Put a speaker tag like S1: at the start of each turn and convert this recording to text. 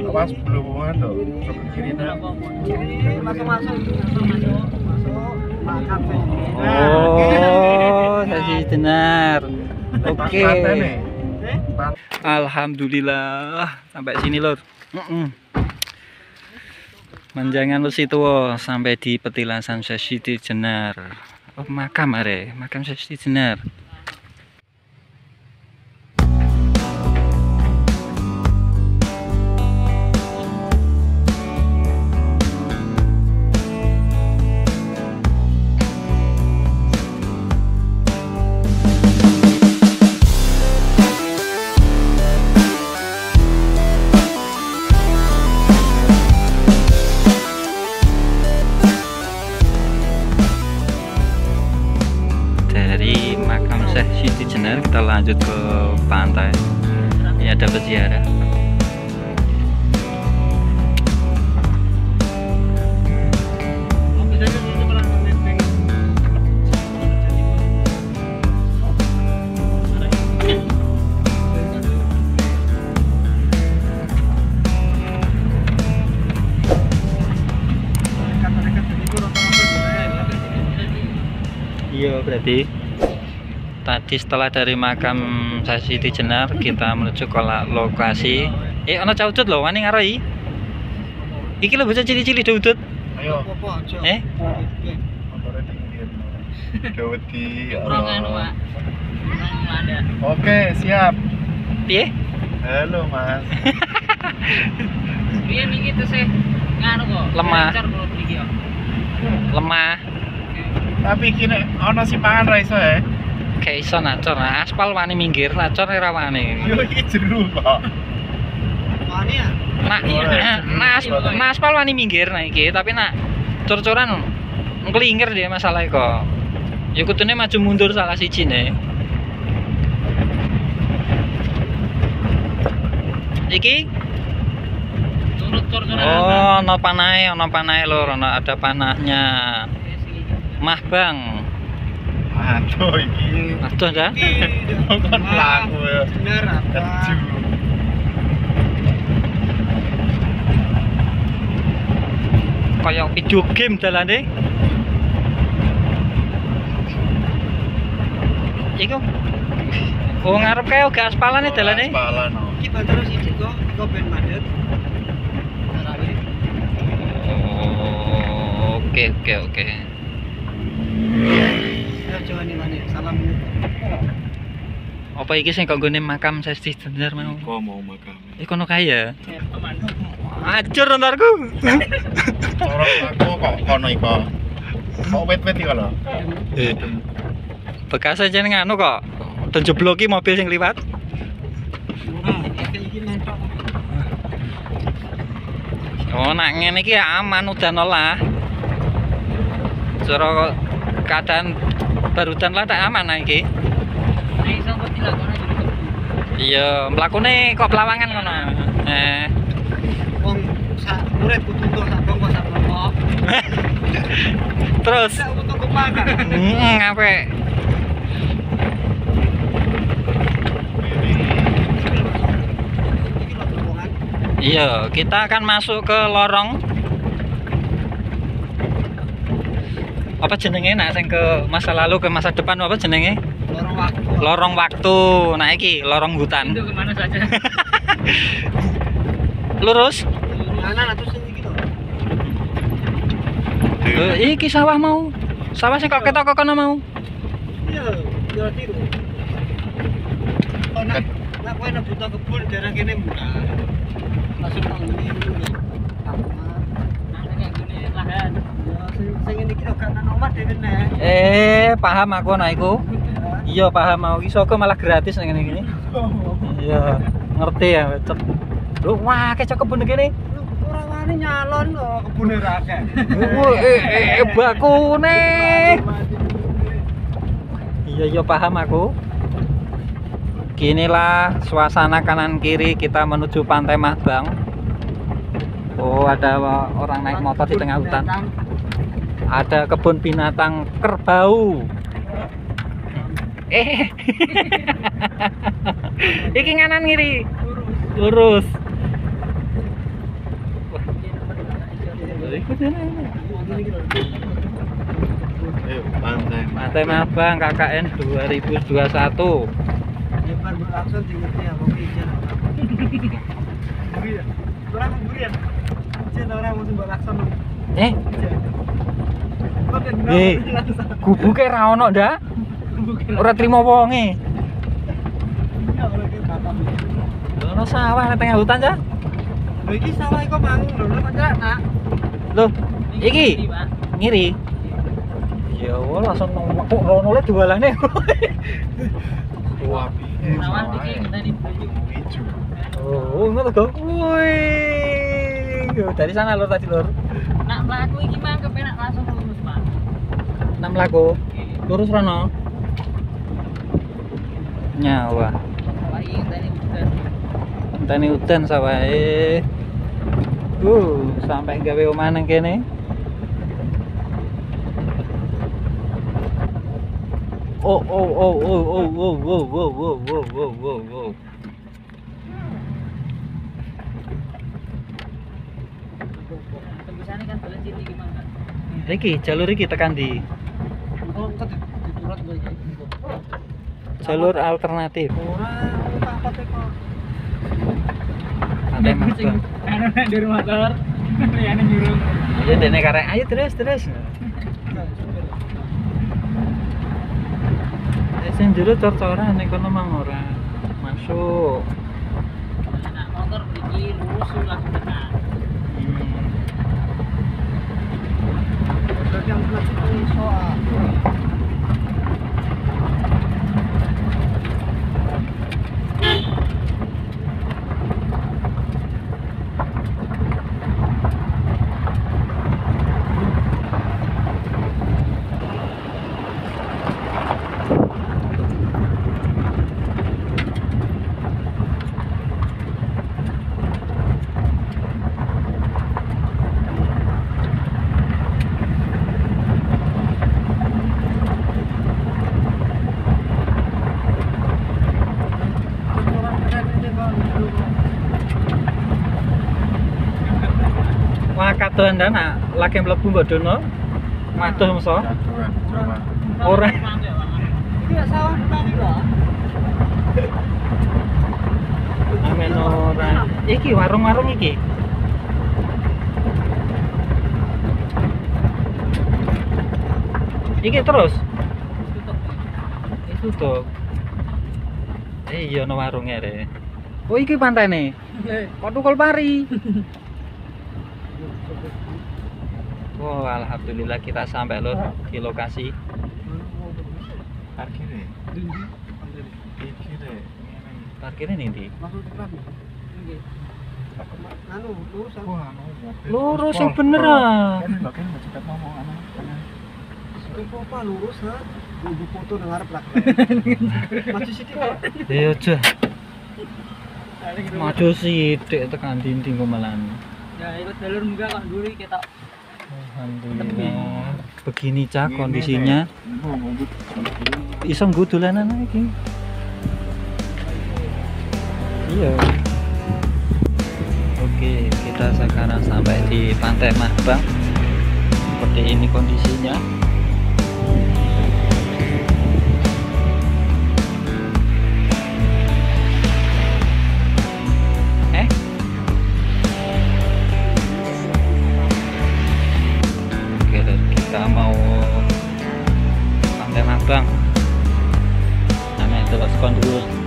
S1: Awas belum tuh. Kiri
S2: Masuk makam
S3: Oh, Sesi Jenar. Oke. Alhamdulillah sampai sini lur. Manjangan lu situ sampai di petilasan Sesi Jenar. Oh, makam Sesi Jenar. Dari makam Syekh Siti Jenar kita lanjut ke pantai. Ini ada peziarah. Iya, berarti tadi setelah dari makam Siti Jenar kita menuju ke lokasi. Ana caudut lho, wani ngaroi. Iki lho bocah cilik-cilik daudut.
S1: Ayo. Oke, siap.
S3: Piye?
S1: Halo, Mas.
S2: Piye niki tesih nganu kok.
S3: Lemah. Lemah.
S1: Tapi kini ono simpangan ra iso ya.
S3: Kayak iso nacor, nah, aspal wani minggir, nacor ora wani.
S1: Yo iki jeru kok.
S2: Wani ya?
S3: Nah aspal wani minggir nah iki, tapi nak cor-coran ngelingir dia masalah kok. Ya kudune maju mundur salah siji ne. Iki
S2: Turut cor-coran.
S3: oh, ono panahe lho, ada panahnya. Mahbang.
S1: Aduh iki.
S3: Aduh dah.
S1: Kon pelaku ya.
S2: Bener apa?
S1: Keju.
S3: Kayak video game dalane. Iku. Oh ngarep kae gak aspalan dalane.
S1: Aspalan.
S2: Iki banter sithik kok ben mandet.
S3: Oh, oke.
S2: Ya Jawani maneh. Salam.
S3: Apa iki sing kok nggone makam Sesti Jenar mau?
S1: Kok mau makam.
S3: Kono kaya. Ajur ntarku.
S1: Orang aku kok kono iko. Kok wet-wet iki lho.
S3: Bekas aja nganu kok. Dijebloki mobil sing liwat. Oh, nak ngene iki aman udan lah. Cara keadaan barudan lah tak aman nah iki. Iya, mlakune kok pelawangan ngono.
S2: Wong sak urip kudu sak bongko sak bongko.
S3: Terus
S2: Sak untuk kepangan.
S3: apik. Iya, kita akan masuk ke lorong. Apa jenenge nak sing ke masa lalu ke masa depan apa jenenge?
S2: Lorong waktu.
S3: Lorong waktu. Nah iki lorong hutan.
S2: Itu kemana saja?
S3: Lurus.
S2: Kanan atau sini gitu.
S3: Iki sawah mau. Sawah sing kok ketok kono mau.
S2: Iya, ya tiru. Nak kowe nek buta kebun daerah kene murah. Langsung nang ngene iki. Lahan. Ya sing ngene iki kok kanan omah dhewe nek.
S3: Paham aku nah iku. Iya paham mau iso kok malah gratis ning ngene iki. Iya, ngerti ya, cep. Lho, wah kecok kebun kene.
S2: Ora wani nyalon kok kebune ra akeh.
S3: Bakune. Iya paham aku. Inilah suasana kanan kiri kita menuju Pantai Mahbang. Oh, ada orang naik motor di tengah hutan. Ada kebun binatang kerbau. Iki kanan kiri. Lurus. ikut ini.
S1: Ayo, pantai.
S3: Pantai Mabang KKN 2021.
S2: Lebar beraksor tinggal dia mau izin. Buri ya. Orang buri ya. Izin orang mau beraksor.
S3: Gubuke ra ono ndak? Ora trimo wonge. Ono sawah nang tengah hutan, Cak.
S2: Lho iki sawah iku mang lho kok nak.
S3: Loh, iki ngiri. Ya Allah, langsung kok rono le jualane.
S1: Tua piye.
S2: Sawah iki ngenteni bojo.
S1: Hijau.
S3: Oh, ngono to. Wih. Dari sana lur tadi lur.
S2: Nak mlaku iki mang kepenak langsung lurus, Pak.
S3: Nak mlaku. Lurus rono. Nyawa.
S2: Sawah iki ngenteni udan.
S3: Ngenteni udan sawahe. Sampai gawe omah nang kene. Oh.
S2: Tembusane kan dolen sini iki mang.
S3: Iki jalur iki tekan di
S2: Oh, kok diturat kowe iki.
S3: jalur alternatif.
S2: Ora apa kok.
S3: Pantai Mabang.
S2: Anu nek di rumah motor. Ya nek nyuruh.
S3: Ya dene karek. Ayo terus. Sing jero cor-coran nek kono mang ora masuk.
S2: Nak motor iki lurus langsung tekan. Yang belakang iso
S3: Wah, kadohan dana lagi mlebu mbok dono. Maduh mso.
S1: Jagoan, coba.
S3: Ora.
S2: Iki sawah tadi kok.
S3: Amen ora. Iki warung-warung iki. Iki terus. Tutup. Iya ono warunge re. Oh iki pantene. Kok tukul pari. Oh, alhamdulillah kita sampai loh di lokasi.
S1: Parkirnya. Iki deh.
S3: Parkirnya nih di.
S2: Masuk tekan. Nggih. Anu lurus.
S1: Wah, mobil.
S3: Lurus yang bener ah.
S1: Kan lho kan cepat ngomong ana.
S2: Itu apa lurus ha? Ibu foto nang arep lak. Maju sithik kok.
S3: Ya aja. Maju sithik tekan dinding komalan.
S2: Ya ikut jalur munggah kok nduri ketok.
S3: Alhamdulillah. Begini cak kondisinya. Iso nggo dolanan iki. Iya. Oke, kita sekarang sampai di Pantai Mabang. Seperti ini kondisinya. Oke, dan kita mau Pantai Mabang. Namanya terus dulu.